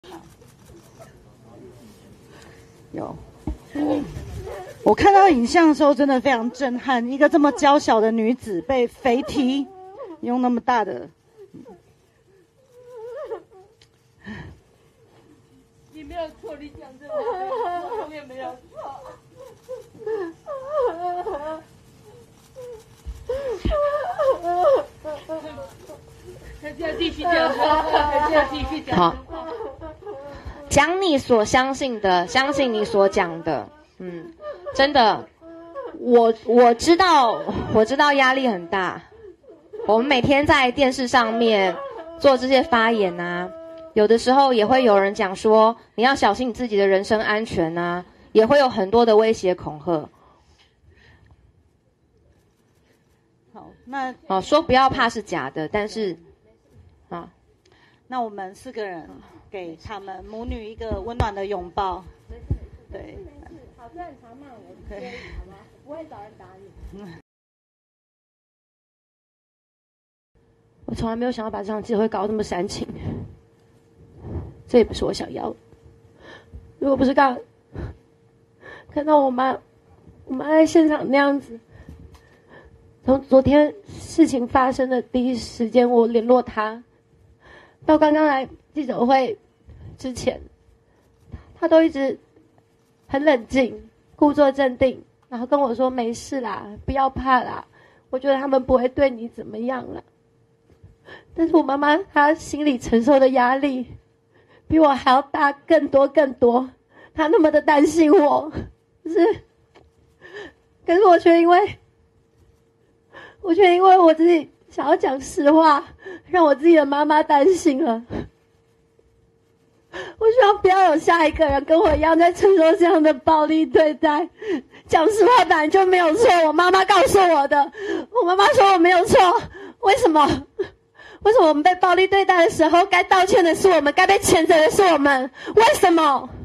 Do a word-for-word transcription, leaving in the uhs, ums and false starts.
有，我看到影像的时候真的非常震撼，一个这么娇小的女子被肥踢，用那么大的。 你没有错，你讲这话，永远没有错。还是要继续讲话，还是要继续讲话。好， 讲你所相信的，相信你所讲的。嗯，真的，我我知道，我知道压力很大。我们每天在电视上面做这些发言啊，有的时候也会有人讲说，你要小心你自己的人身安全啊，也会有很多的威胁恐吓。 好，那哦，说不要怕是假的，但是，啊， 那我们四个人给他们母女一个温暖的拥抱。对， 好，虽然常骂我，对，好吗？不会找人打你。 我从来没有想要把这场机会搞得那么煽情，这也不是我想要的。如果不是刚看到我妈，我妈在现场那样子，从昨天事情发生的第一时间我联络她，到刚刚来记者会之前，她都一直很冷静，故作镇定，然后跟我说没事啦，不要怕啦，我觉得他们不会对你怎么样啦。但是我妈妈她心里承受的压力比我还要大更多更多，她那么的担心我，可是可是我却因为我却因为我自己想要讲实话，让我自己的妈妈担心了。我希望不要有下一个人跟我一样在承受这样的暴力对待。讲实话本来就没有错，我妈妈告诉我的，我妈妈说我没有错，为什么？为什么我们被暴力对待的时候，该道歉的是我们，该被谴责的是我们？为什么？